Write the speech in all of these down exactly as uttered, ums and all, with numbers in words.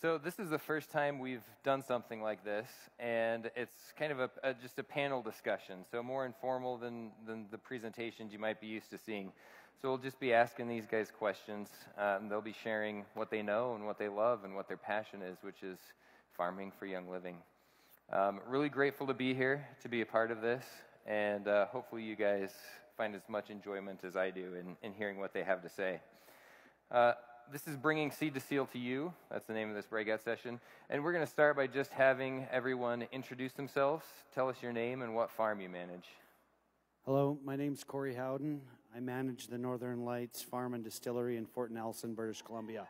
So this is the first time we've done something like this, and it's kind of a, a, just a panel discussion, so more informal than, than the presentations you might be used to seeing. So we'll just be asking these guys questions, uh, and they'll be sharing what they know and what they love and what their passion is, which is farming for Young Living. Um, really grateful to be here, to be a part of this, and uh, hopefully you guys find as much enjoyment as I do in, in hearing what they have to say. Uh, This is Bringing Seed to Seal to You. That's the name of this breakout session. And we're going to start by just having everyone introduce themselves. Tell us your name and what farm you manage. Hello, my name's Corey Howden. I manage the Northern Lights Farm and Distillery in Fort Nelson, British Columbia.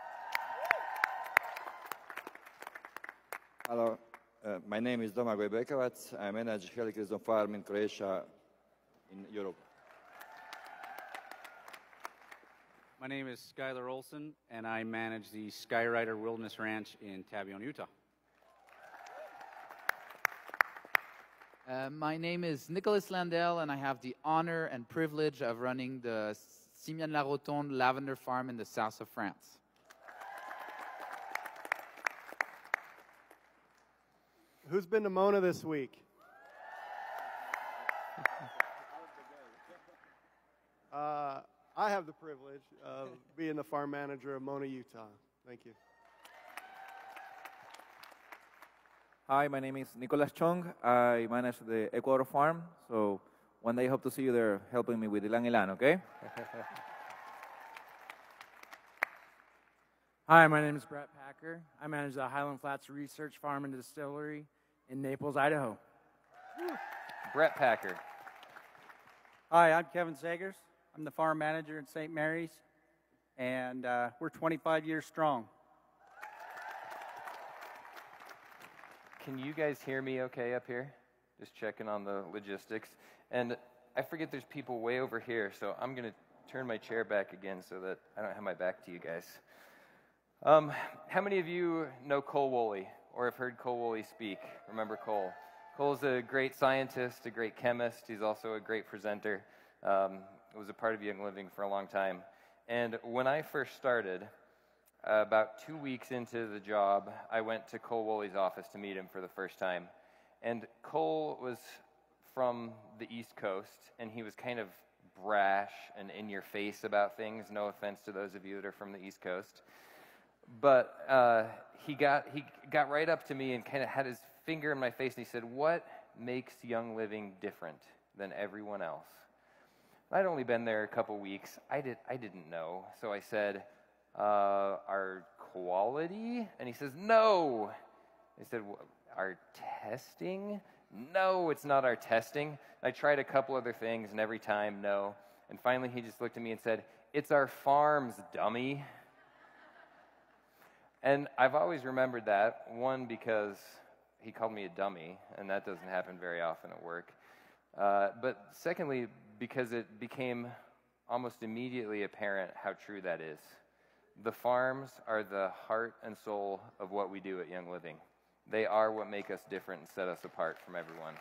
Hello, uh, my name is Domagoj Bekovac. I manage Helichrysum Farm in Croatia, in Europe. My name is Skylar Olson, and I manage the Skyrider Wilderness Ranch in Tabion, Utah. Uh, my name is Nicholas Landell, and I have the honor and privilege of running the Simian-la-Rotonde Lavender Farm in the south of France. Who's been to Mona this week? Uh, I have the privilege of being the farm manager of Mona, Utah. Thank you. Hi, my name is Nicolas Chong. I manage the Ecuador farm, so one day I hope to see you there helping me with Ilan Ilan, okay? Hi, my name is Brett Packer. I manage the Highland Flats Research Farm and Distillery in Naples, Idaho. Brett Packer. Hi, I'm Kevin Sagers. I'm the farm manager in Saint Mary's, and uh, we're twenty-five years strong. Can you guys hear me okay up here? Just checking on the logistics. And I forget there's people way over here, so I'm going to turn my chair back again so that I don't have my back to you guys. Um, how many of you know Cole Woolley or have heard Cole Woolley speak? Remember Cole? Cole's a great scientist, a great chemist. He's also a great presenter. Um, was a part of Young Living for a long time. And when I first started, uh, about two weeks into the job, I went to Cole Woolley's office to meet him for the first time. And Cole was from the East Coast, and he was kind of brash and in your face about things. No offense to those of you that are from the East Coast. But uh, he got he got right up to me and kind of had his finger in my face, and he said, "What makes Young Living different than everyone else?" I'd only been there a couple weeks. I did. I didn't know. So I said, uh, "Our quality?" And he says, "No." I said, "Our testing?" "No, it's not our testing." I tried a couple other things, and every time, no. And finally, he just looked at me and said, "It's our farms, dummy." And I've always remembered that, one, because he called me a dummy, and that doesn't happen very often at work. Uh, but secondly, because it became almost immediately apparent how true that is. The farms are the heart and soul of what we do at Young Living. They are what make us different and set us apart from everyone.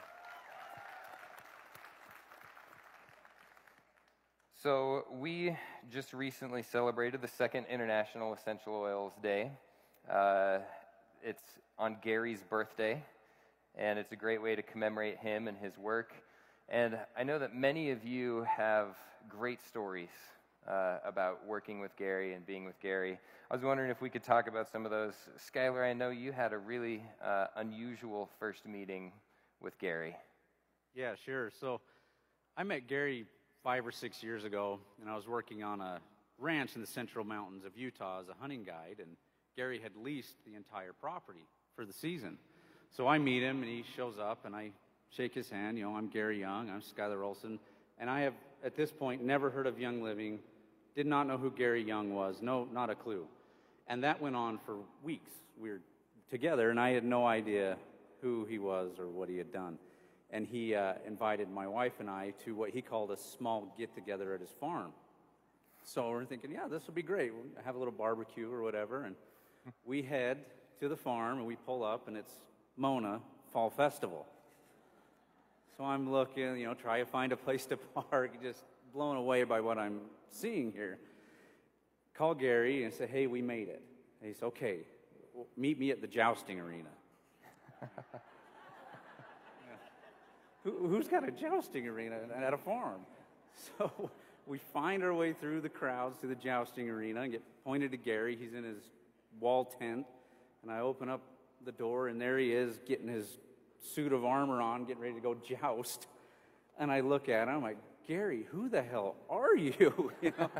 So we just recently celebrated the second International Essential Oils Day. Uh, it's on Gary's birthday, and it's a great way to commemorate him and his work. And I know that many of you have great stories uh, about working with Gary and being with Gary. I was wondering if we could talk about some of those. Skylar, I know you had a really uh, unusual first meeting with Gary. Yeah, sure. So I met Gary five or six years ago, and I was working on a ranch in the central mountains of Utah as a hunting guide, and Gary had leased the entire property for the season. So I meet him, and he shows up, and I shake his hand. You know, I'm Gary Young, I'm Skylar Olson, and I have, at this point, never heard of Young Living, did not know who Gary Young was, no, not a clue. And that went on for weeks. We were together, and I had no idea who he was or what he had done. And he uh, invited my wife and I to what he called a small get-together at his farm. So we're thinking, yeah, this will be great. We'll have a little barbecue or whatever, and we head to the farm, and we pull up, and it's Mona Fall Festival. So I'm looking, you know, try to find a place to park, just blown away by what I'm seeing here. Call Gary and say, hey, we made it. And he said, okay, well, meet me at the jousting arena. Who, who's got a jousting arena at a farm? So we find our way through the crowds to the jousting arena and get pointed to Gary. He's in his wall tent, and I open up the door, and there he is getting his suit of armor on, getting ready to go joust. And I look at him, I'm like, Gary, who the hell are you? You know?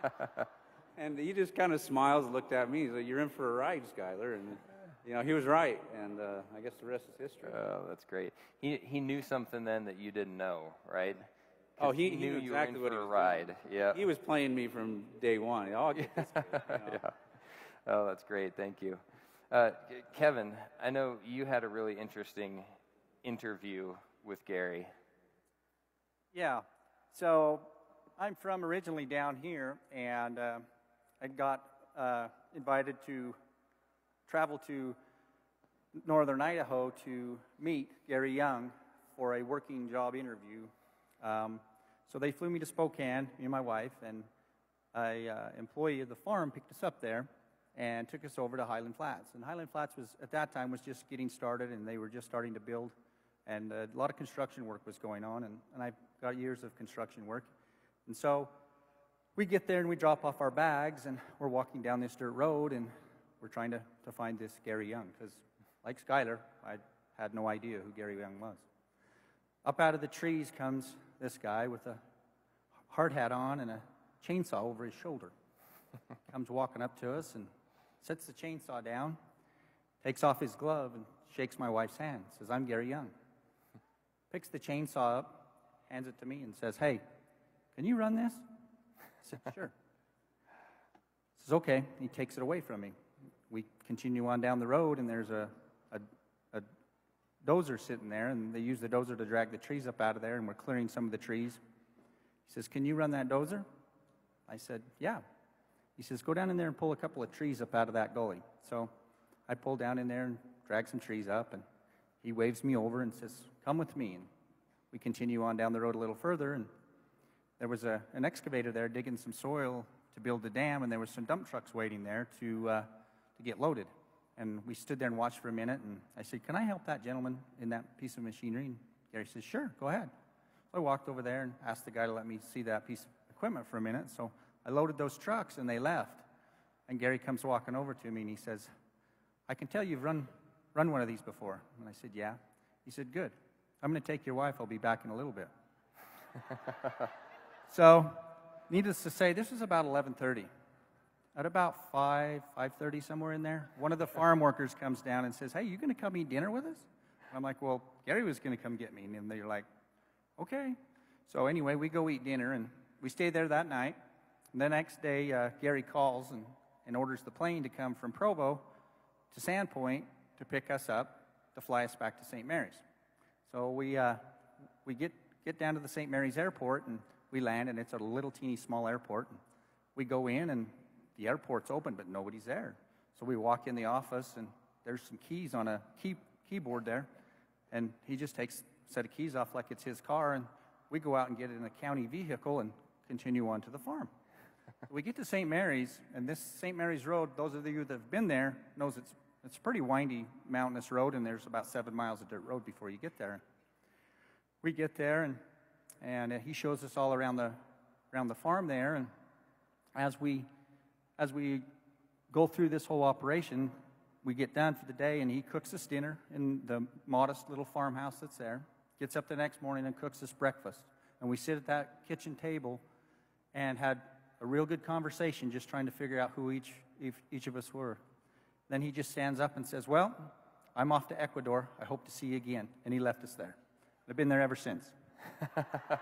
And he just kind of smiles and looked at me. He's like, you're in for a ride, Skyler. And, you know, he was right. And uh, I guess the rest is history. Oh, that's great. He he knew something then that you didn't know, right? Oh, he, he he knew knew you were exactly in what for he a was ride. doing. Yeah. He was playing me from day one. I'll get this kid, you know? Yeah. Oh, that's great. Thank you. Uh, Kevin, I know you had a really interesting interview with Gary. Yeah. So I'm from originally down here, and uh, I got uh, invited to travel to northern Idaho to meet Gary Young for a working job interview. Um, so they flew me to Spokane, me and my wife, and an uh, employee of the farm picked us up there and took us over to Highland Flats. And Highland Flats was, at that time, was just getting started, and they were just starting to build, and a lot of construction work was going on, and, and I've got years of construction work. And so we get there and we drop off our bags, and we're walking down this dirt road, and we're trying to, to find this Gary Young, because like Skyler, I had no idea who Gary Young was. Up out of the trees comes this guy with a hard hat on and a chainsaw over his shoulder. Comes walking up to us and sets the chainsaw down, takes off his glove and shakes my wife's hand, says, I'm Gary Young. Picks the chainsaw up, hands it to me and says, hey, can you run this? I said, sure. Says, okay. He takes it away from me. We continue on down the road, and there's a, a, a dozer sitting there, and they use the dozer to drag the trees up out of there, and we're clearing some of the trees. He says, can you run that dozer? I said, yeah. He says, go down in there and pull a couple of trees up out of that gully. So I pull down in there and drag some trees up, and he waves me over and says, come with me. And we continue on down the road a little further, and there was a, an excavator there digging some soil to build the dam, and there was some dump trucks waiting there to, uh, to get loaded. And we stood there and watched for a minute, and I said, can I help that gentleman in that piece of machinery? And Gary says, sure, go ahead. So I walked over there and asked the guy to let me see that piece of equipment for a minute. So I loaded those trucks, and they left. And Gary comes walking over to me, and he says, I can tell you've run, run one of these before. And I said, yeah. He said, good. I'm going to take your wife. I'll be back in a little bit. So, needless to say, this was about eleven thirty. At about five, five thirty, somewhere in there, one of the farm workers comes down and says, hey, you going to come eat dinner with us? I'm like, well, Gary was going to come get me. And they're like, okay. So anyway, we go eat dinner, and we stay there that night. And the next day, uh, Gary calls and, and orders the plane to come from Provo to Sandpoint to pick us up to fly us back to Saint Mary's. So we uh, we get, get down to the Saint Mary's airport, and we land, and it's a little teeny small airport. And we go in, and the airport's open, but nobody's there. So we walk in the office, and there's some keys on a key, keyboard there. And he just takes a set of keys off like it's his car, and we go out and get in a county vehicle and continue on to the farm. We get to Saint Mary's, and this Saint Mary's Road, those of you that have been there knows it's it's a pretty windy, mountainous road, and there's about seven miles of dirt road before you get there. We get there, and and he shows us all around the around the farm there, and as we as we go through this whole operation, we get done for the day, and he cooks us dinner in the modest little farmhouse that's there. Gets up the next morning and cooks us breakfast, and we sit at that kitchen table and had a real good conversation, just trying to figure out who each each of us were. Then he just stands up and says, well, I'm off to Ecuador. I hope to see you again. And he left us there. I've been there ever since. Oh,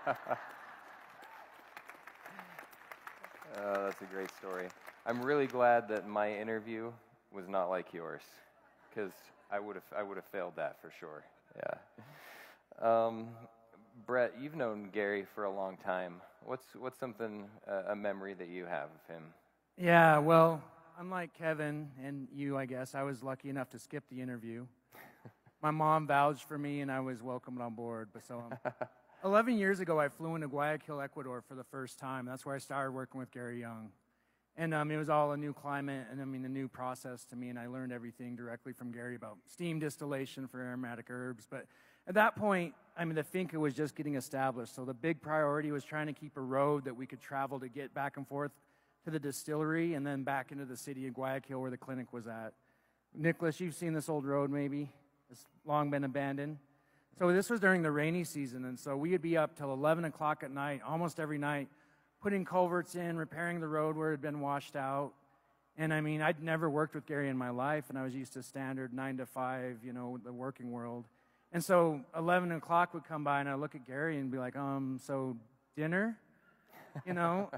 that's a great story. I'm really glad that my interview was not like yours, because I would have I would have failed that for sure. Yeah. Um, Brett, you've known Gary for a long time. What's what's something uh, a memory that you have of him? Yeah, well, unlike Kevin and you, I guess, I was lucky enough to skip the interview. My mom vouched for me, and I was welcomed on board. But so, um, eleven years ago, I flew into Guayaquil, Ecuador for the first time. That's where I started working with Gary Young. And um, it was all a new climate and, I mean, a new process to me, and I learned everything directly from Gary about steam distillation for aromatic herbs. But at that point, I mean, the finca was just getting established, so the big priority was trying to keep a road that we could travel to get back and forth to the distillery and then back into the city of Guayaquil where the clinic was at. Nicholas, you've seen this old road maybe. It's long been abandoned. So this was during the rainy season, and so we would be up till eleven o'clock at night, almost every night, putting culverts in, repairing the road where it had been washed out. And I mean, I'd never worked with Gary in my life, and I was used to standard nine to five, you know, the working world. And so eleven o'clock would come by, and I'd look at Gary and be like, um, so dinner, you know?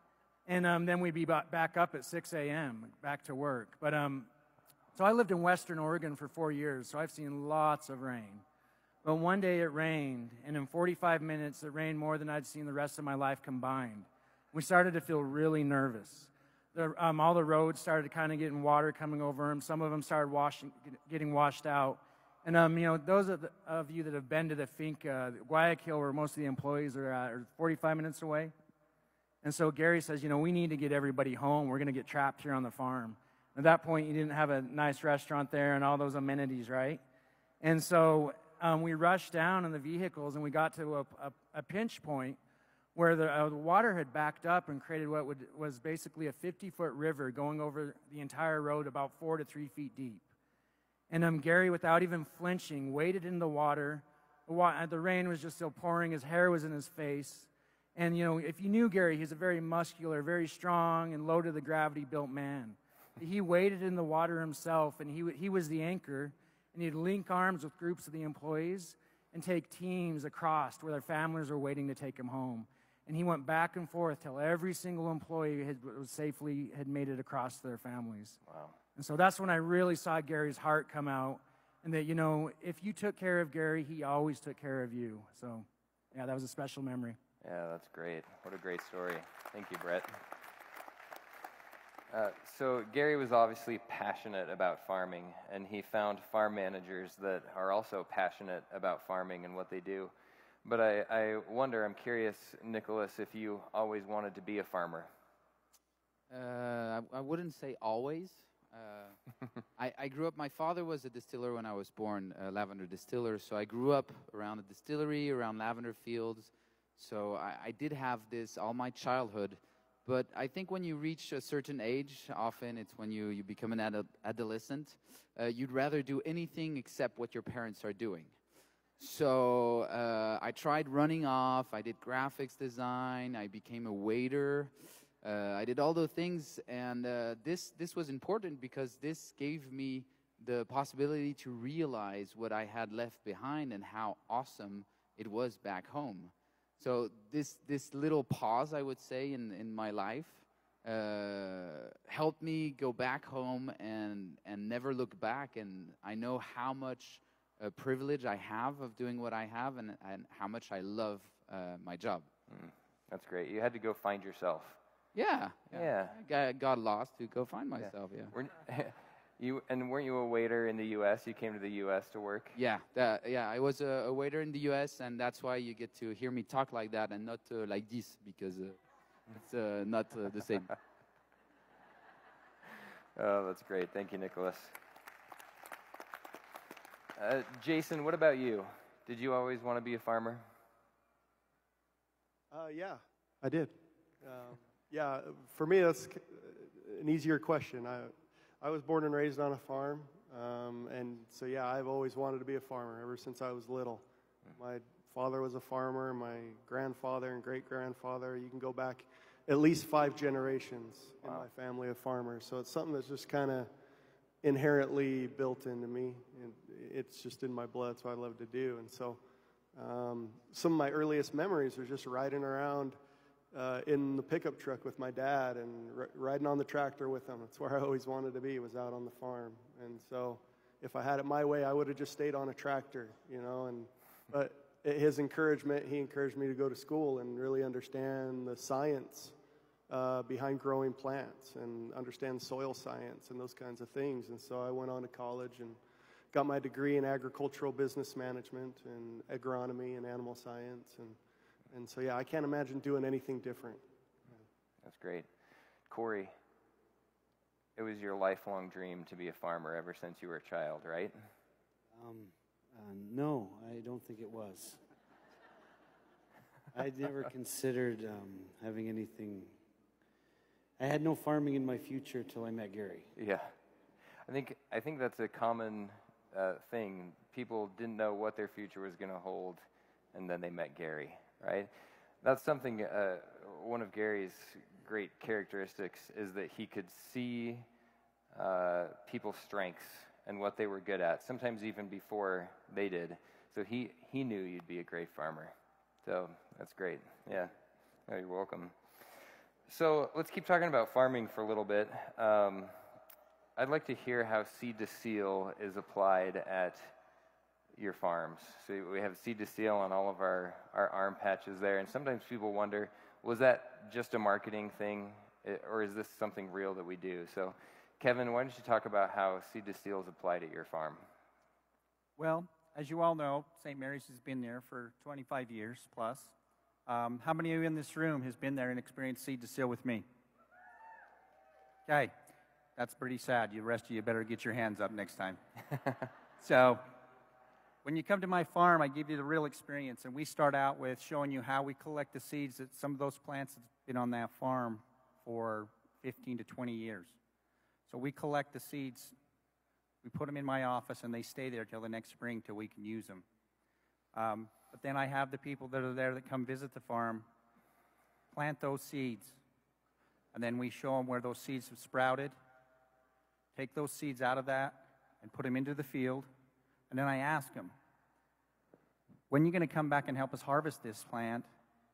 And um, then we'd be back up at six a.m., back to work. But um, so I lived in Western Oregon for four years, so I've seen lots of rain. But one day it rained, and in forty-five minutes, it rained more than I'd seen the rest of my life combined. We started to feel really nervous. The, um, all the roads started kind of getting water coming over them. Some of them started washing, getting washed out. And, um, you know, those of, the, of you that have been to the finca, Guayaquil, where most of the employees are at, are forty-five minutes away. And so Gary says, you know, we need to get everybody home. We're going to get trapped here on the farm. At that point, you didn't have a nice restaurant there and all those amenities, right? And so um, we rushed down in the vehicles, and we got to a, a, a pinch point where the, uh, the water had backed up and created what would, was basically a fifty-foot river going over the entire road about four to three feet deep. And um, Gary, without even flinching, waded in the water. The, wa- the rain was just still pouring. His hair was in his face. And, you know, if you knew Gary, he's a very muscular, very strong, and low-to-the-gravity built man. He waded in the water himself, and he, he was the anchor, and he'd link arms with groups of the employees and take teams across where their families were waiting to take him home. And he went back and forth till every single employee had was safely had made it across to their families. Wow. And so that's when I really saw Gary's heart come out, and that, you know, if you took care of Gary, he always took care of you. So, yeah, that was a special memory. Yeah, that's great. What a great story. Thank you, Brett. Uh, so Gary was obviously passionate about farming, and he found farm managers that are also passionate about farming and what they do. But I, I wonder, I'm curious, Nicholas, if you always wanted to be a farmer. Uh, I, I wouldn't say always. Uh, I, I grew up, my father was a distiller when I was born, a lavender distiller, so I grew up around a distillery, around lavender fields. So I, I did have this all my childhood. But I think when you reach a certain age, often it's when you, you become an ad- adolescent, uh, you'd rather do anything except what your parents are doing. So uh, I tried running off, I did graphics design, I became a waiter, uh, I did all those things, and uh, this, this was important because this gave me the possibility to realize what I had left behind and how awesome it was back home. So this, this little pause, I would say, in, in my life uh, helped me go back home and, and never look back, and I know how much a privilege I have of doing what I have, and, and how much I love uh, my job. Mm, that's great. You had to go find yourself. Yeah. Yeah. yeah. I got lost to go find myself, yeah. yeah. We're, you, and weren't you a waiter in the U S? You came to the U S to work? Yeah, that, yeah. I was a, a waiter in the U S, and that's why you get to hear me talk like that and not uh, like this, because uh, it's uh, not uh, the same. Oh, that's great. Thank you, Nicholas. Uh, Jason, what about you? Did you always want to be a farmer? Uh, yeah, I did. Um, yeah, for me, that's an easier question. I, I was born and raised on a farm, um, and so, yeah, I've always wanted to be a farmer ever since I was little. My father was a farmer, my grandfather and great-grandfather. You can go back at least five generations wow. in my family of farmers. So it's something that's just kind of inherently built into me, and it's just in my blood. It's what I love to do. And so um, some of my earliest memories are just riding around uh, in the pickup truck with my dad and r- riding on the tractor with him. That's where I always wanted to be, was out on the farm. And so if I had it my way, I would have just stayed on a tractor, you know. And but his encouragement, he encouraged me to go to school and really understand the science Uh, behind growing plants and understand soil science and those kinds of things. And so I went on to college and got my degree in agricultural business management and agronomy and animal science. And, and so, yeah, I can't imagine doing anything different. That's great. Corey, it was your lifelong dream to be a farmer ever since you were a child, right? Um, uh, no, I don't think it was. I'd never considered um, having anything. I had no farming in my future till I met Gary. Yeah, I think I think that's a common uh, thing. People didn't know what their future was going to hold, and then they met Gary, right? That's something. Uh, one of Gary's great characteristics is that he could see uh, people's strengths and what they were good at, sometimes even before they did. So he he knew you'd be a great farmer. So that's great. Yeah, oh, you're welcome. So let's keep talking about farming for a little bit. Um, I'd like to hear how Seed to Seal is applied at your farms. So we have Seed to Seal on all of our, our arm patches there, and sometimes people wonder, was that just a marketing thing, or is this something real that we do? So Kevin, why don't you talk about how Seed to Seal is applied at your farm? Well, as you all know, Saint Mary's has been there for twenty-five years plus. Um, how many of you in this room has been there and experienced Seed to Seal with me? Okay, that's pretty sad. The rest of you better get your hands up next time. So, when you come to my farm, I give you the real experience, and we start out with showing you how we collect the seeds that some of those plants have been on that farm for fifteen to twenty years. So we collect the seeds, we put them in my office, and they stay there till the next spring till we can use them. Um, but then I have the people that are there that come visit the farm, plant those seeds, and then we show them where those seeds have sprouted, take those seeds out of that, and put them into the field, and then I ask them, when are you going to come back and help us harvest this plant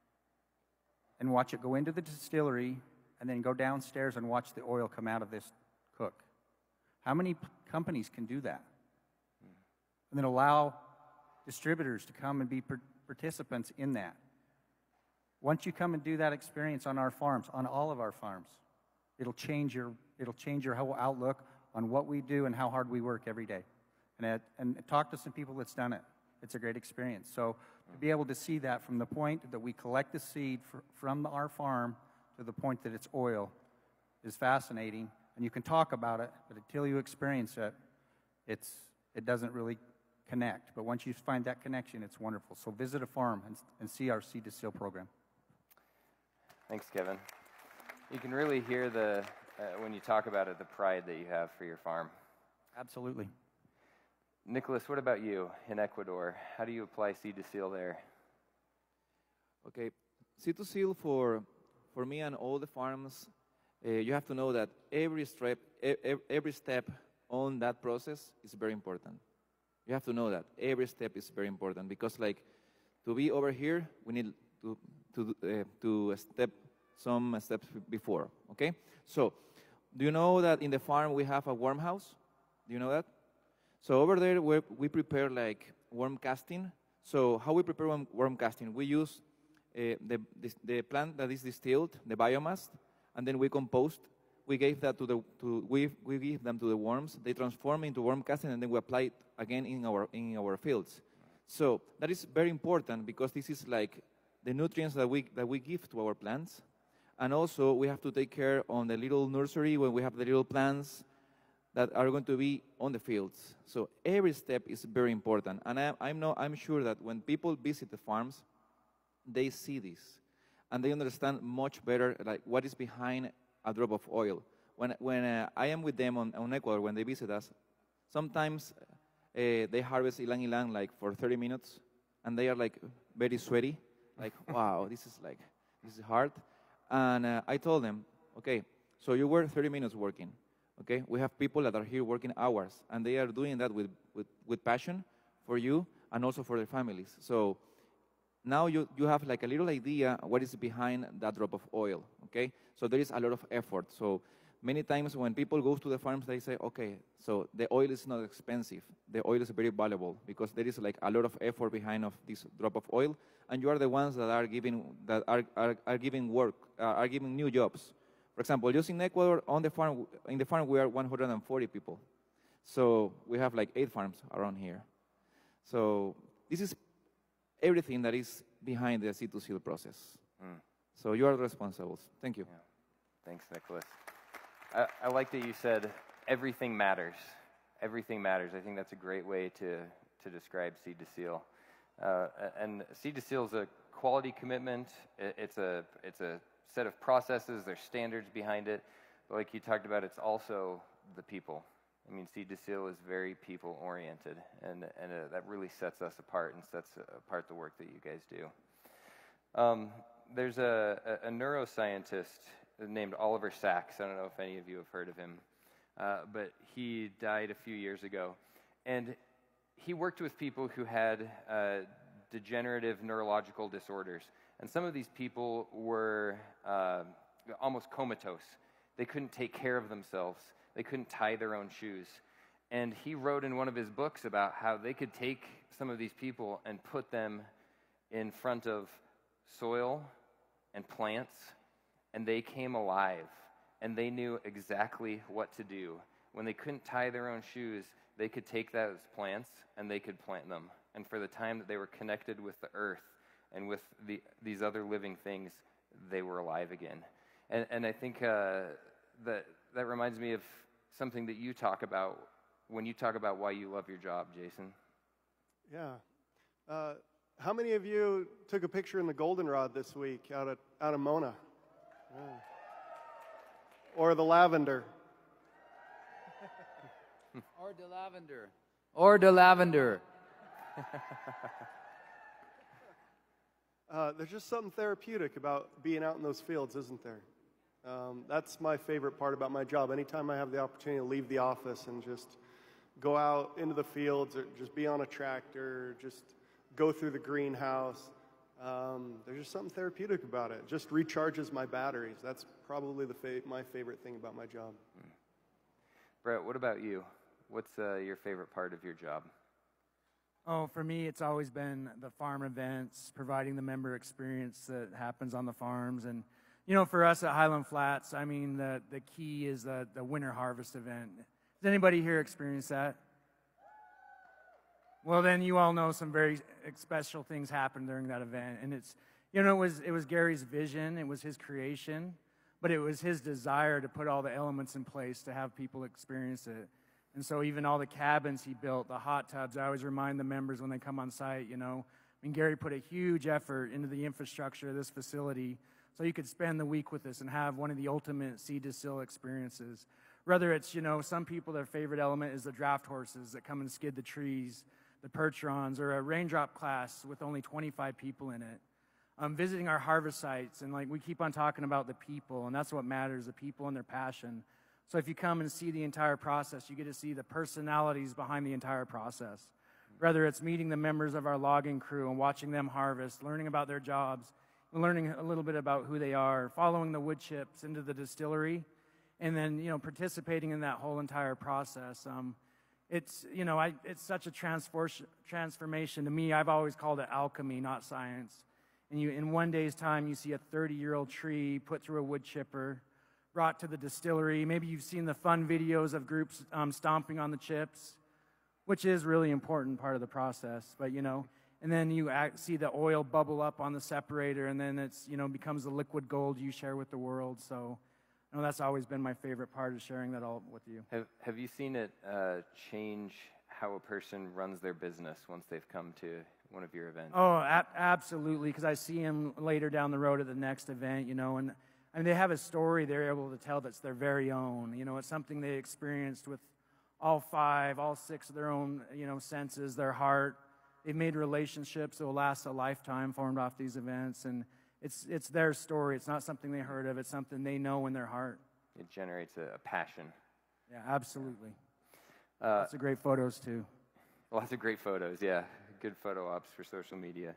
and watch it go into the distillery and then go downstairs and watch the oil come out of this cook? How many p- companies can do that? And then allow distributors to come and be per- participants in that. Once you come and do that experience on our farms, on all of our farms, it'll change your, it'll change your whole outlook on what we do and how hard we work every day. And, it, and talk to some people that's done it. It's a great experience. So to be able to see that from the point that we collect the seed fr- from our farm to the point that it's oil is fascinating. And you can talk about it, but until you experience it, it's, it doesn't really connect. But once you find that connection, it's wonderful. So visit a farm and, and see our Seed to Seal program. Thanks, Kevin. You can really hear the, uh, when you talk about it, the pride that you have for your farm. Absolutely. Nicholas, what about you in Ecuador? How do you apply Seed to Seal there? Okay, Seed to Seal for, for me and all the farms, uh, you have to know that every step, e- every step on that process is very important. You have to know that every step is very important because, like, to be over here, we need to to uh, to step some steps before. Okay, so do you know that in the farm we have a worm house? Do you know that? So over there we we prepare like worm casting. So how we prepare worm, worm casting? We use uh, the this, the plant that is distilled, the biomass, and then we compost. We gave that to the to we we give them to the worms. They transform into worm casting, and then we apply it again in our in our fields. So that is very important because this is like the nutrients that we that we give to our plants, and also we have to take care on the little nursery when we have the little plants that are going to be on the fields. So every step is very important, and I, I'm no I'm sure that when people visit the farms, they see this, and they understand much better like what is behind a drop of oil. When when uh, I am with them on, on Ecuador, when they visit us, sometimes uh, they harvest ilang ilang like for thirty minutes, and they are like very sweaty, like wow, this is like this is hard. And uh, I told them, okay, so you were thirty minutes working, okay? We have people that are here working hours, and they are doing that with with, with passion for you and also for their families. So now you, you have like a little idea what is behind that drop of oil, okay? So there is a lot of effort. So many times when people go to the farms, they say, okay, so the oil is not expensive. The oil is very valuable because there is like a lot of effort behind of this drop of oil, and you are the ones that are giving, that are, are, are giving work, uh, are giving new jobs. For example, just in Ecuador, on the farm, in the farm we are one hundred forty people. So we have like eight farms around here. So this is everything that is behind the Seed to Seal process. Mm. So you are the responsibles. Thank you. Yeah. Thanks, Nicholas. I, I like that you said everything matters. Everything matters. I think that's a great way to, to describe Seed to Seal. Uh, and Seed to Seal is a quality commitment. It, it's a it's a set of processes. There's standards behind it. But like you talked about, it's also the people. I mean, Seed to Seal is very people-oriented, and and uh, that really sets us apart and sets apart the work that you guys do. Um, there's a, a, a neuroscientist named Oliver Sacks. I don't know if any of you have heard of him, uh, but he died a few years ago, and he worked with people who had uh, degenerative neurological disorders, and some of these people were uh, almost comatose. They couldn't take care of themselves. They couldn't tie their own shoes. And he wrote in one of his books about how they could take some of these people and put them in front of soil and plants, and they came alive, and they knew exactly what to do. When they couldn't tie their own shoes, they could take those plants and they could plant them. And for the time that they were connected with the earth and with the, these other living things, they were alive again. And, and I think uh, that that reminds me of something that you talk about when you talk about why you love your job, Jason. Yeah. Uh, how many of you took a picture in the goldenrod this week out at out of Mona? Yeah. Or the lavender? Or the lavender. Or the lavender. uh, there's just something therapeutic about being out in those fields, isn't there? Um, that's my favorite part about my job. Anytime I have the opportunity to leave the office and just go out into the fields or just be on a tractor, just go through the greenhouse, um, there's just something therapeutic about it. It just recharges my batteries. That's probably the fa- my favorite thing about my job. Brett, what about you? What's uh, your favorite part of your job? Oh, for me, it's always been the farm events, providing the member experience that happens on the farms. And, you know, for us at Highland Flats, I mean, the, the key is the, the winter harvest event. Does anybody here experience that? Well, then you all know some very special things happen during that event. And it's, you know, it was, it was Gary's vision, it was his creation, but it was his desire to put all the elements in place to have people experience it. And so even all the cabins he built, the hot tubs, I always remind the members when they come on site, you know, I mean, Gary put a huge effort into the infrastructure of this facility so you could spend the week with us and have one of the ultimate Seed to Seal experiences. Whether it's, you know, some people, their favorite element is the draft horses that come and skid the trees, the percherons, or a raindrop class with only twenty-five people in it. Um, visiting our harvest sites, and like we keep on talking about the people, and that's what matters, the people and their passion. So if you come and see the entire process, you get to see the personalities behind the entire process. Whether it's meeting the members of our logging crew and watching them harvest, learning about their jobs, learning a little bit about who they are, following the wood chips into the distillery, and then, you know, participating in that whole entire process. Um, it's, you know, I, it's such a transfor- transformation. To me, I've always called it alchemy, not science. And you, in one day's time, you see a thirty-year-old tree put through a wood chipper, brought to the distillery. Maybe you've seen the fun videos of groups um, stomping on the chips, which is really important part of the process. But, you know, and then you act, see the oil bubble up on the separator, and then it's, you know, becomes the liquid gold you share with the world. So, you know, that's always been my favorite part of sharing that all with you. Have Have you seen it uh, change how a person runs their business once they've come to one of your events? Oh, a- absolutely, because I see them later down the road at the next event, you know, and I mean, they have a story they're able to tell that's their very own. You know, it's something they experienced with all five, all six of their own, you know, senses, their heart. They've made relationships that will last a lifetime formed off these events, and it's it's their story. It's not something they heard of. It's something they know in their heart. It generates a, a passion. Yeah, absolutely. Uh, Lots of great photos, too. Lots of great photos, yeah. Good photo ops for social media.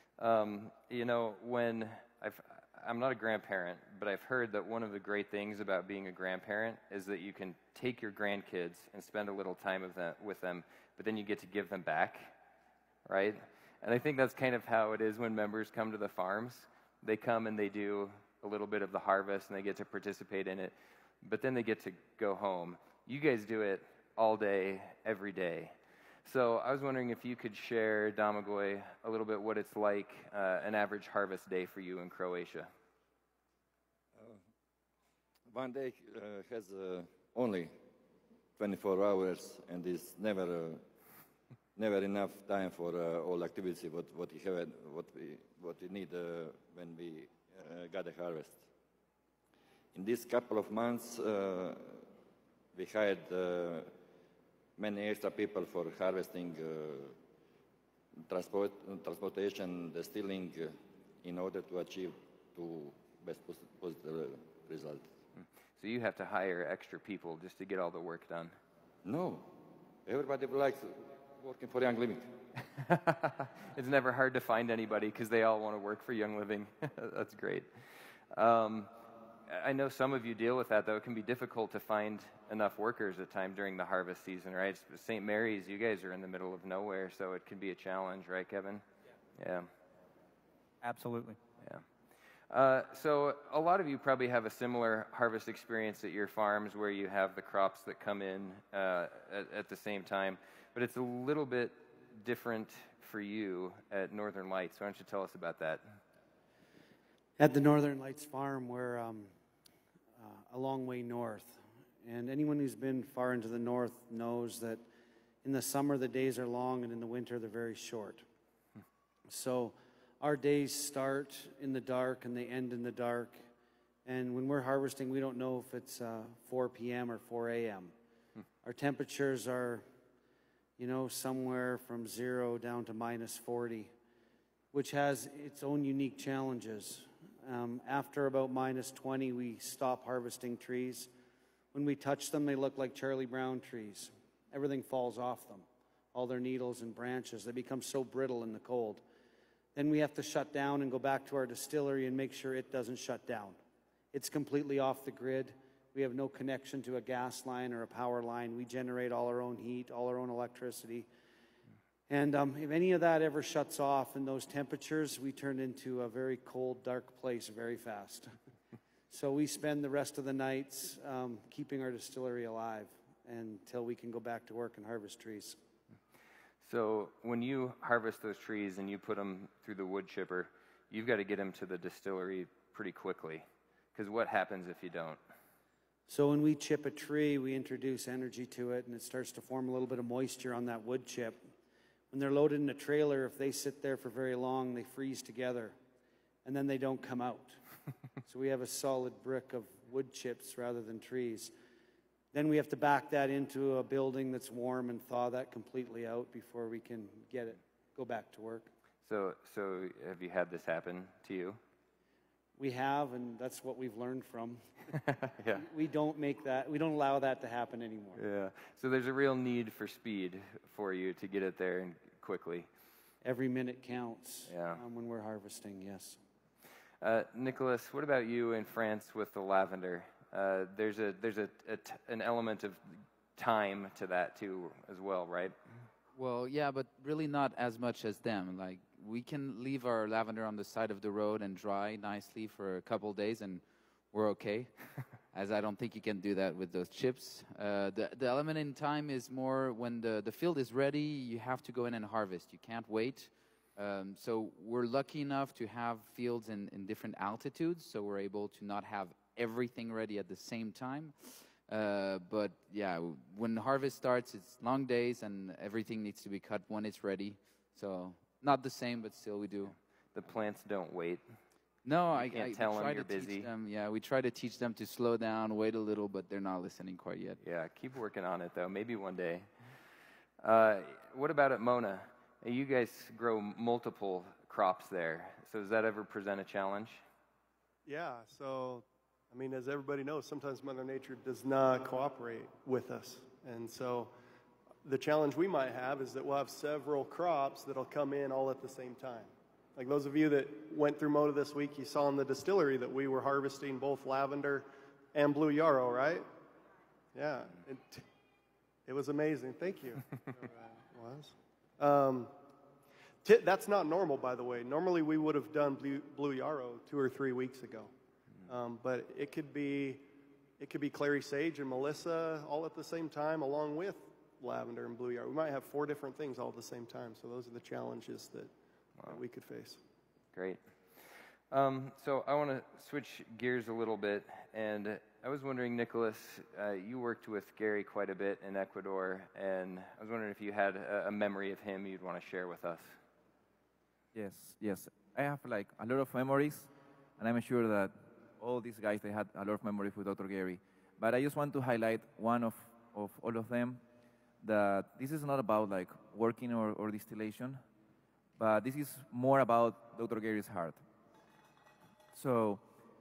Um, you know, when I've... I'm not a grandparent, but I've heard that one of the great things about being a grandparent is that you can take your grandkids and spend a little time with them, with them, but then you get to give them back, right? And I think that's kind of how it is when members come to the farms. They come and they do a little bit of the harvest, and they get to participate in it, but then they get to go home. You guys do it all day, every day. So I was wondering if you could share, Domagoj, a little bit what it's like, uh, an average harvest day for you in Croatia. one day uh, has uh, only twenty-four hours, and is never uh, never enough time for uh, all activity what what we have what we what we need uh, when we uh, gather harvest. In this couple of months, uh, we hired uh, many extra people for harvesting, uh, transport, transportation, distilling, uh, in order to achieve two best possible results. So you have to hire extra people just to get all the work done. No, everybody likes working for Young Living. It's never hard to find anybody because they all want to work for Young Living. That's great. Um, I know some of you deal with that, though. It can be difficult to find enough workers at times during the harvest season, right? Saint Mary's, you guys are in the middle of nowhere, so it can be a challenge, right, Kevin? Yeah. Yeah. Absolutely. Yeah. Uh, so a lot of you probably have a similar harvest experience at your farms where you have the crops that come in uh, at, at the same time, but it's a little bit different for you at Northern Lights. Why don't you tell us about that? At the Northern Lights farm, we're um, uh, a long way north. And anyone who's been far into the north knows that in the summer the days are long and in the winter they're very short. Hmm. So our days start in the dark and they end in the dark. And when we're harvesting, we don't know if it's uh, four p m or four a m Hmm. Our temperatures are, you know, somewhere from zero down to minus forty, which has its own unique challenges. Um, after about minus twenty, we stop harvesting trees. When we touch them, they look like Charlie Brown trees. Everything falls off them, all their needles and branches. They become so brittle in the cold. Then we have to shut down and go back to our distillery and make sure it doesn't shut down. It's completely off the grid. We have no connection to a gas line or a power line. We generate all our own heat, all our own electricity. And um, if any of that ever shuts off in those temperatures, we turn into a very cold, dark place very fast. So we spend the rest of the nights um, keeping our distillery alive until we can go back to work and harvest trees. So when you harvest those trees and you put them through the wood chipper, you've got to get them to the distillery pretty quickly. Because what happens if you don't? So when we chip a tree, we introduce energy to it, and it starts to form a little bit of moisture on that wood chip. When they're loaded in a trailer, if they sit there for very long, they freeze together, and then they don't come out. So we have a solid brick of wood chips rather than trees. Then we have to back that into a building that's warm and thaw that completely out before we can get it, go back to work. So, so have you had this happen to you? We have, and that's what we've learned from. Yeah. We don't make that, we don't allow that to happen anymore. Yeah. So there's a real need for speed for you to get it there and quickly. Every minute counts. Yeah. um, when we're harvesting, yes. Uh, Nicholas, what about you in France with the lavender? Uh, there's a there's a, a t- an element of time to that too, as well, right? Well, yeah, but really not as much as them. Like, we can leave our lavender on the side of the road and dry nicely for a couple days, and we're okay. As I don't think you can do that with those chips. Uh, the the element in time is more when the the field is ready. You have to go in and harvest. You can't wait. Um, so we're lucky enough to have fields in, in different altitudes, so we're able to not have everything ready at the same time. Uh, but yeah, when harvest starts, it's long days and everything needs to be cut when it's ready. So not the same, but still we do. The plants don't wait. No, you I can't I, tell we them try you're to busy. Teach them, yeah, we try to teach them to slow down, wait a little, but they're not listening quite yet. Yeah, keep working on it though. Maybe one day. Uh, what about at Mona? You guys grow multiple crops there. So does that ever present a challenge? Yeah, so, I mean, as everybody knows, sometimes Mother Nature does not cooperate with us. And so the challenge we might have is that we'll have several crops that'll come in all at the same time. Like those of you that went through Mona this week, you saw in the distillery that we were harvesting both lavender and blue yarrow, right? Yeah, it, it was amazing. Thank you. It was. Um, t- that's not normal, by the way. Normally we would have done blue, blue yarrow two or three weeks ago. Um, but it could be it could be clary sage and Melissa all at the same time, along with lavender and blue yarrow. We might have four different things all at the same time. So those are the challenges that, wow. that we could face. Great. Um, so I want to switch gears a little bit, and I was wondering, Nicholas, uh, you worked with Gary quite a bit in Ecuador, and I was wondering if you had a, a memory of him you'd want to share with us. Yes, yes. I have like a lot of memories, and I'm sure that all these guys, they had a lot of memories with Doctor Gary. But I just want to highlight one of, of all of them, that this is not about like working or, or distillation, but this is more about Doctor Gary's heart. So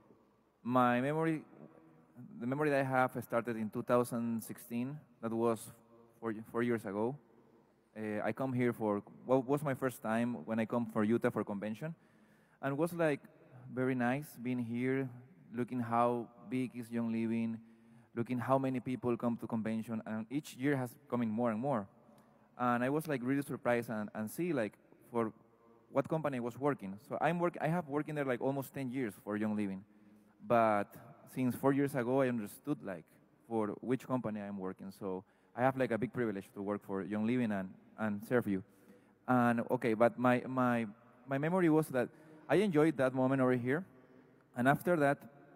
my memory, the memory that I have started in two thousand sixteen. That was four, four years ago. Uh, I come here for, what was my first time when I come for Utah for convention. And it was like very nice being here, looking how big is Young Living, looking how many people come to convention, and each year has coming more and more. And I was like really surprised and, and see like for what company I was working. So I'm work, I have working there like almost ten years for Young Living. But since four years ago, I understood like for which company I'm working. So I have like a big privilege to work for Young Living and, and serve you. And okay, but my, my, my memory was that I enjoyed that moment over here. And after that,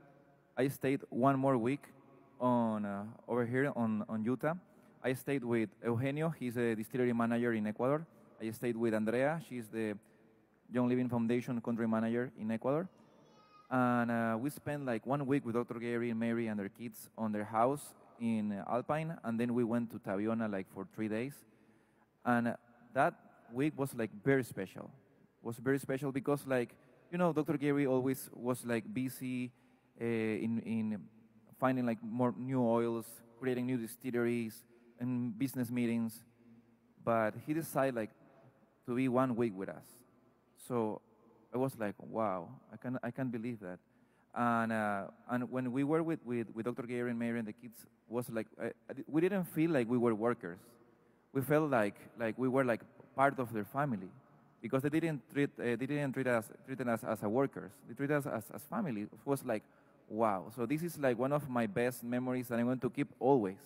I stayed one more week on uh, over here on, on Utah. I stayed with Eugenio, he's a distillery manager in Ecuador. I stayed with Andrea, she's the Young Living Foundation country manager in Ecuador. And uh, we spent like one week with Doctor Gary and Mary and their kids on their house in uh, Alpine, and then we went to Tabiona like for three days. And uh, that week was like very special. Was very special because like, you know, Doctor Gary always was like busy uh, in, in finding like more new oils, creating new distilleries and business meetings. But he decided like to be one week with us. So I was like, wow, I can't, I can't believe that. And, uh, and when we were with, with, with Doctor Gary and Mary and the kids, was like, I, I, we didn't feel like we were workers. We felt like, like we were like part of their family because they didn't treat, uh, they didn't treat us, treat us as a workers. They treated us as, as family. It was like, wow. So this is like one of my best memories that I want to keep always.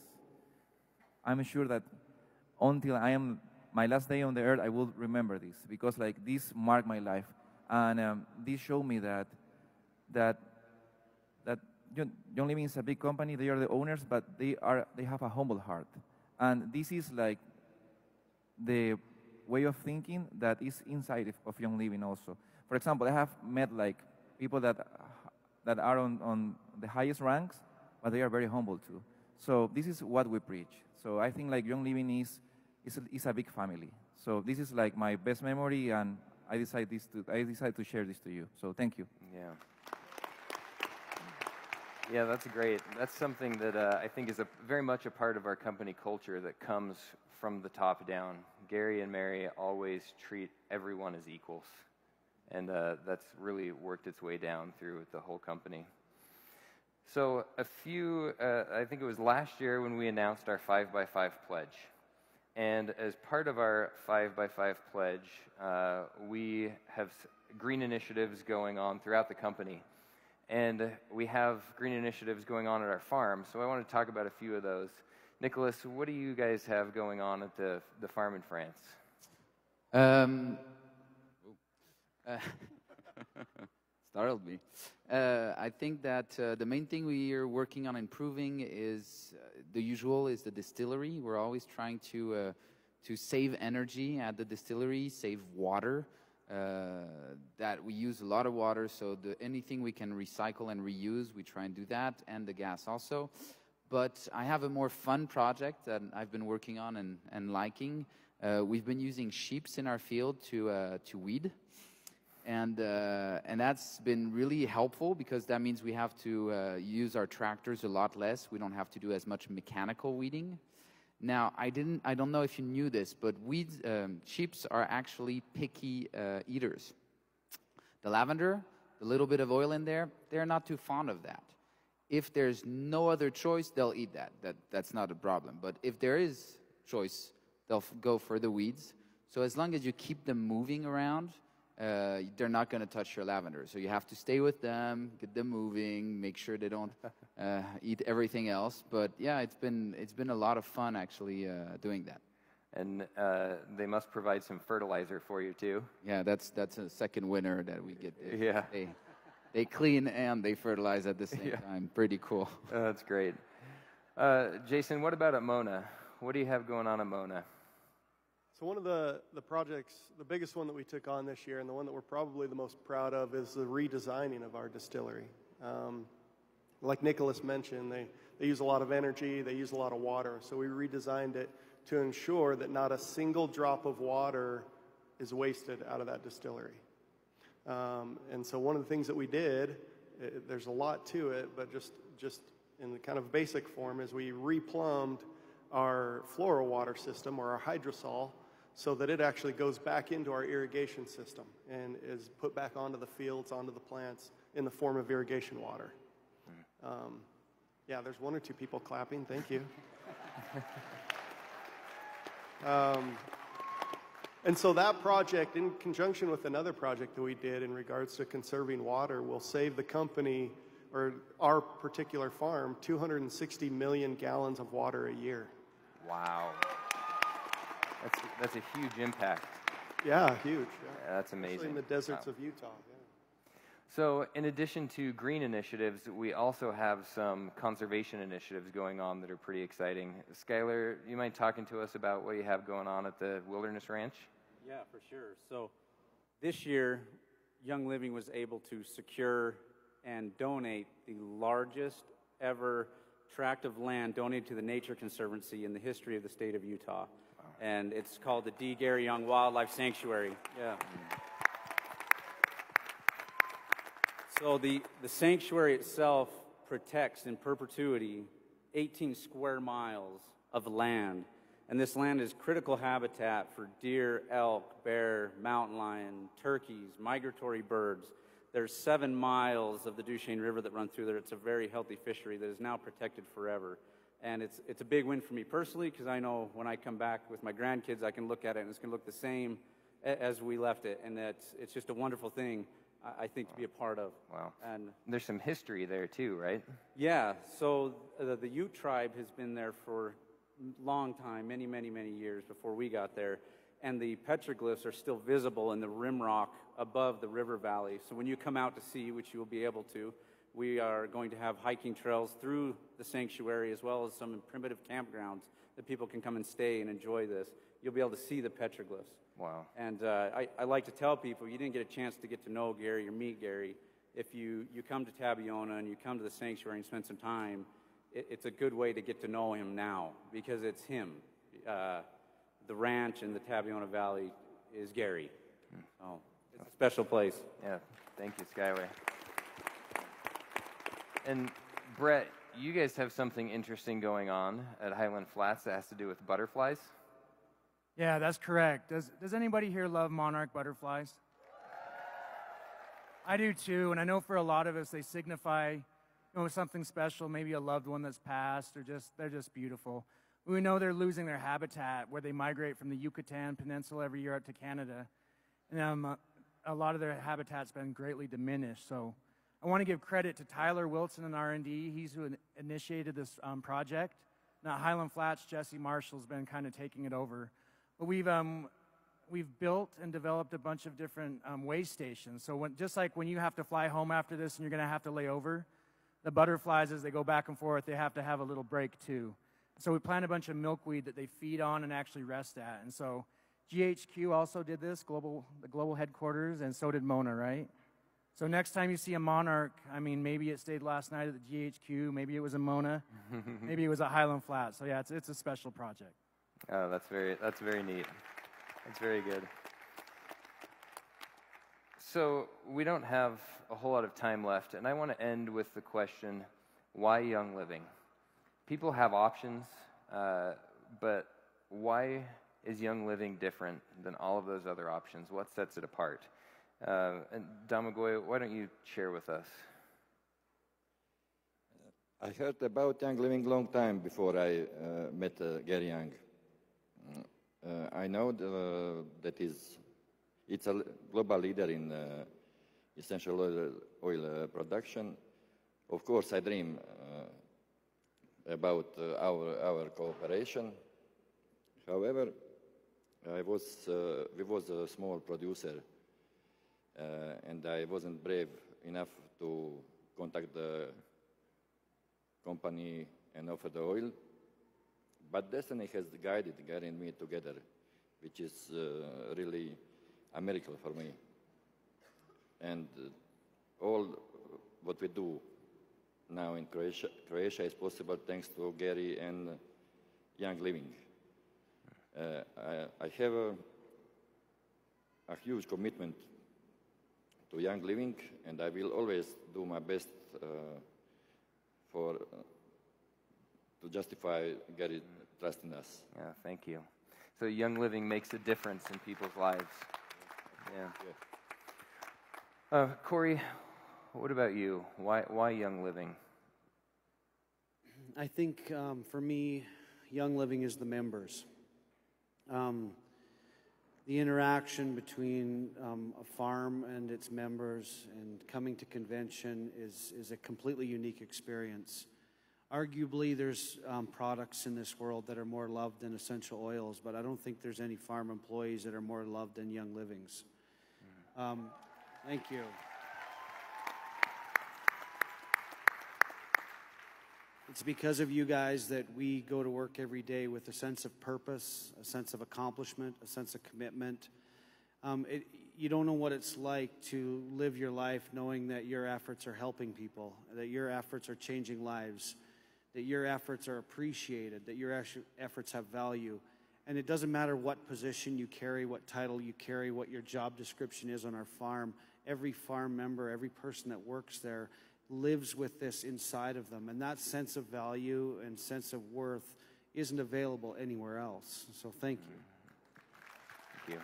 I'm sure that until I am my last day on the earth, I will remember this because like this marked my life. And um, this showed me that, that, that Young Living is a big company. They are the owners, but they, are, they have a humble heart. And this is like the way of thinking that is inside of Young Living also. For example, I have met like people that, that are on, on the highest ranks, but they are very humble too. So this is what we preach. So I think like Young Living is, is, a, is a big family. So this is like my best memory, and I decided this to I decided to share this to you. So thank you. Yeah. Yeah, that's great. That's something that uh, I think is a, very much a part of our company culture that comes from the top down. Gary and Mary always treat everyone as equals, and uh, that's really worked its way down through the whole company. So a few, uh, I think it was last year when we announced our five by five pledge. And as part of our five by five pledge, uh, we have green initiatives going on throughout the company. And we have green initiatives going on at our farm, so I want to talk about a few of those. Nicholas, what do you guys have going on at the, the farm in France? Um, uh, startled me. Uh, I think that uh, the main thing we are working on improving is uh, the usual is the distillery. We're always trying to uh, to save energy at the distillery, save water. Uh, that we use a lot of water, so the, anything we can recycle and reuse, we try and do that, and the gas also. But I have a more fun project that I've been working on and, and liking. Uh, we've been using sheeps in our field to uh, to weed. And, uh, and that's been really helpful because that means we have to uh, use our tractors a lot less. We don't have to do as much mechanical weeding. Now, I didn't, I don't know if you knew this, but weeds, um, sheeps are actually picky uh, eaters. The lavender, the little bit of oil in there, they're not too fond of that. If there's no other choice, they'll eat that. That that's not a problem. But if there is choice, they'll f- go for the weeds. So as long as you keep them moving around, Uh, they're not going to touch your lavender. So you have to stay with them, get them moving, make sure they don't uh, eat everything else. But yeah, it's been it's been a lot of fun actually uh, doing that. And uh, they must provide some fertilizer for you too. Yeah, that's that's a second winner that we get. Yeah. They they clean and they fertilize at the same Yeah. time. Pretty cool. Oh, that's great. Uh, Jason, what about at Mona? What do you have going on at Mona? So one of the, the projects, the biggest one that we took on this year and the one that we're probably the most proud of is the redesigning of our distillery. Um, like Nicholas mentioned, they, they use a lot of energy, they use a lot of water. So we redesigned it to ensure that not a single drop of water is wasted out of that distillery. Um, and so one of the things that we did, it, there's a lot to it, but just, just in the kind of basic form is we replumbed our floral water system or our hydrosol so that it actually goes back into our irrigation system and is put back onto the fields, onto the plants in the form of irrigation water. Um, yeah, there's one or two people clapping. Thank you. um, and so that project, in conjunction with another project that we did in regards to conserving water, will save the company or our particular farm two hundred sixty million gallons of water a year. Wow. That's, that's a huge impact. Yeah, huge. Yeah. Yeah, that's amazing. Especially in the deserts Wow. of Utah. Yeah. So in addition to green initiatives, we also have some conservation initiatives going on that are pretty exciting. Skylar, you mind talking to us about what you have going on at the Wilderness Ranch? Yeah, for sure. So this year, Young Living was able to secure and donate the largest ever tract of land donated to the Nature Conservancy in the history of the state of Utah. Wow. And it's called the D. Gary Young Wildlife Sanctuary. Yeah. So the, the sanctuary itself protects in perpetuity eighteen square miles of land. And this land is critical habitat for deer, elk, bear, mountain lion, turkeys, migratory birds. There's seven miles of the Duchesne River that run through there. It's a very healthy fishery that is now protected forever. And it's, it's a big win for me personally because I know when I come back with my grandkids, I can look at it and it's going to look the same a- as we left it. And that's, it's just a wonderful thing, I, I think, to be a part of. Wow. And there's some history there too, right? Yeah. So uh, the Ute tribe has been there for a long time, many, many, many years before we got there. And the petroglyphs are still visible in the rim rock above the river valley. So when you come out to see, which you will be able to, we are going to have hiking trails through the sanctuary as well as some primitive campgrounds that people can come and stay and enjoy this. You'll be able to see the petroglyphs. Wow. And uh, I, I like to tell people, you didn't get a chance to get to know Gary or meet Gary. If you, you come to Tabiona and you come to the sanctuary and spend some time, it, it's a good way to get to know him now because it's him. Uh, the ranch in the Tabiona Valley is Gary. Oh, it's a special place. Yeah, thank you, Skylar. And Brett, you guys have something interesting going on at Highland Flats that has to do with butterflies? Yeah, that's correct. Does, does anybody here love monarch butterflies? I do too, and I know for a lot of us they signify, you know, something special, maybe a loved one that's passed, or just they're just beautiful. We know they're losing their habitat where they migrate from the Yucatan Peninsula every year up to Canada. And um, a lot of their habitat's been greatly diminished. So I want to give credit to Tyler Wilson and R and D. He's who initiated this um, project. Now at Highland Flats, Jesse Marshall's been kind of taking it over. But we've, um, we've built and developed a bunch of different um, way stations. So when, just like when you have to fly home after this and you're going to have to lay over, the butterflies, as they go back and forth, they have to have a little break too. So we plant a bunch of milkweed that they feed on and actually rest at. And so G H Q also did this, global, the global headquarters, and so did Mona, right? So next time you see a monarch, I mean, maybe it stayed last night at the G H Q, maybe it was in Mona, maybe it was at Highland Flats. So yeah, it's, it's a special project. Oh, that's very, that's very neat. That's very good. So we don't have a whole lot of time left, and I want to end with the question, why Young Living? People have options, uh, but why is Young Living different than all of those other options? What sets it apart? Uh, and Damagoy, why don't you share with us? I heard about Young Living long time before I uh, met uh, Gary Young. Uh, I know the, that is, it's a global leader in uh, essential oil, oil uh, production. Of course, I dream uh, about uh, our, our cooperation. However, I was, uh, we was a small producer, uh, and I wasn't brave enough to contact the company and offer the oil. But destiny has guided Gary and me together, which is uh, really a miracle for me. And uh, all what we do now in Croatia, Croatia is possible thanks to Gary and Young Living. Uh, I, I have a, a huge commitment to Young Living, and I will always do my best uh, for uh, to justify Gary trusting us. Yeah, thank you. So Young Living makes a difference in people's lives. Yeah. Yeah. Uh, Corey, what about you? Why, why Young Living? I think um, for me, Young Living is the members. Um, the interaction between um, a farm and its members and coming to convention is, is a completely unique experience. Arguably, there's um, products in this world that are more loved than essential oils, but I don't think there's any farm employees that are more loved than Young Living's. Um, thank you. It's because of you guys that we go to work every day with a sense of purpose, a sense of accomplishment, a sense of commitment. Um, it, you don't know what it's like to live your life knowing that your efforts are helping people, that your efforts are changing lives, that your efforts are appreciated, that your efforts have value. And it doesn't matter what position you carry, what title you carry, what your job description is on our farm. Every farm member, every person that works there lives with this inside of them. And that sense of value and sense of worth isn't available anywhere else. So thank you. Thank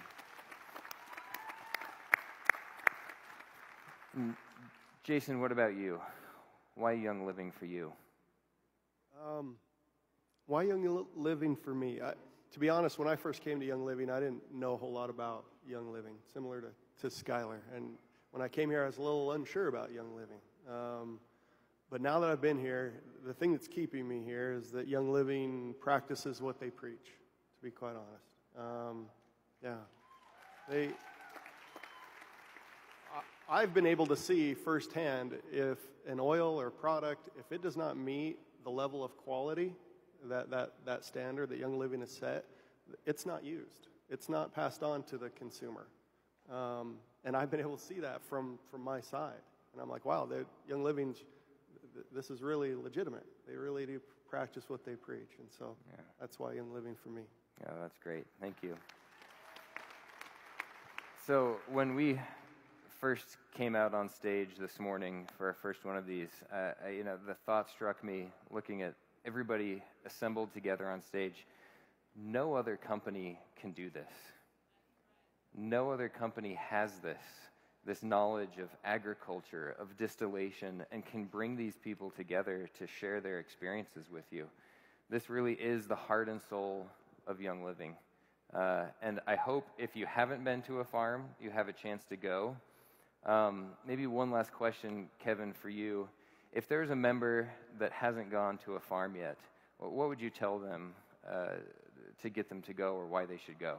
you. Mm, Jason, what about you? Why Young Living for you? Um, why Young Living for me? I, to be honest, when I first came to Young Living, I didn't know a whole lot about Young Living, similar to, to Skylar. And when I came here, I was a little unsure about Young Living. Um, but now that I've been here, the thing that's keeping me here is that Young Living practices what they preach, to be quite honest. Um, yeah. They, I, I've been able to see firsthand if an oil or product, if it does not meet the level of quality, that, that, that standard that Young Living has set, it's not used. It's not passed on to the consumer. Um, and I've been able to see that from, from my side. And I'm like, wow, Young Living, this is really legitimate. They really do practice what they preach. And so yeah. That's why Young Living for me. Yeah, that's great. Thank you. So when we first came out on stage this morning for our first one of these, uh, I, you know, the thought struck me looking at everybody assembled together on stage. No other company can do this. No other company has this. this knowledge of agriculture, of distillation, and can bring these people together to share their experiences with you. This really is the heart and soul of Young Living. Uh, and I hope if you haven't been to a farm, you have a chance to go. Um, maybe one last question, Kevin, for you. If there's a member that hasn't gone to a farm yet, what would you tell them uh, to get them to go or why they should go?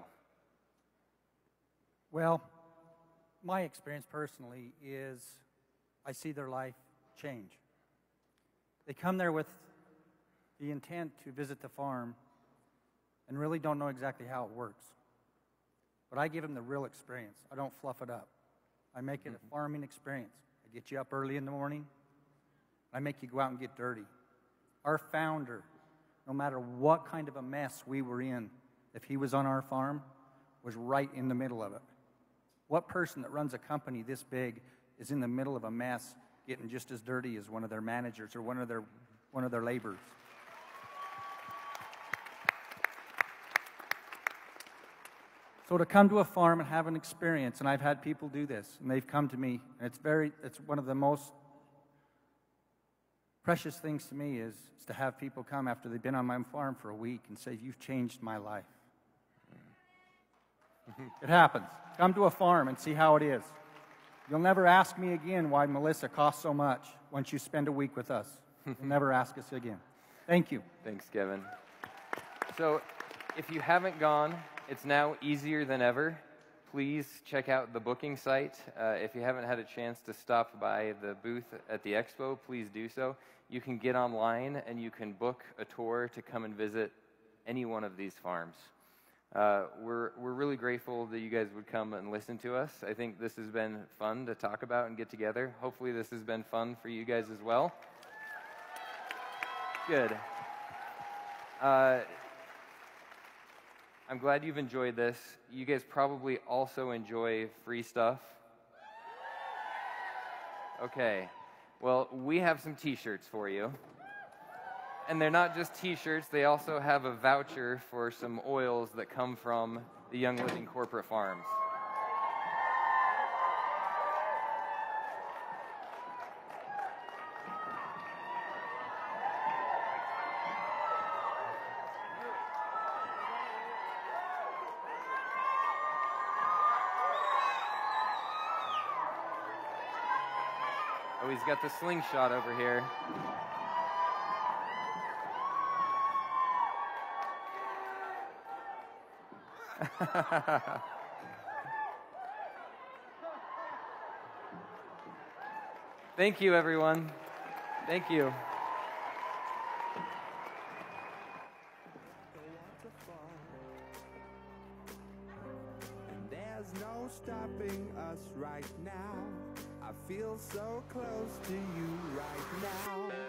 Well, my experience personally is I see their life change. They come there with the intent to visit the farm and really don't know exactly how it works. But I give them the real experience. I don't fluff it up. I make it a farming experience. I get you up early in the morning. I make you go out and get dirty. Our founder, no matter what kind of a mess we were in, if he was on our farm, was right in the middle of it. What person that runs a company this big is in the middle of a mess getting just as dirty as one of their managers or one of their, one of their laborers? So to come to a farm and have an experience, and I've had people do this, and they've come to me, and it's very, it's one of the most precious things to me is, is to have people come after they've been on my farm for a week and say, you've changed my life. It happens. Come to a farm and see how it is. You'll never ask me again why Melissa costs so much once you spend a week with us. You'll never ask us again. Thank you. Thanks, Kevin. So if you haven't gone, it's now easier than ever. please check out the booking site. Uh, if you haven't had a chance to stop by the booth at the expo, please do so. You can get online and you can book a tour to come and visit any one of these farms. Uh, we're, we're really grateful that you guys would come and listen to us. I think this has been fun to talk about and get together. Hopefully this has been fun for you guys as well. Good. Uh, I'm glad you've enjoyed this. You guys probably also enjoy free stuff. Okay. Well, we have some t-shirts for you. And they're not just t-shirts, they also have a voucher for some oils that come from the Young Living corporate farms. Oh, he's got the slingshot over here. Thank you, everyone. Thank you. And there's no stopping us right now. I feel so close to you right now.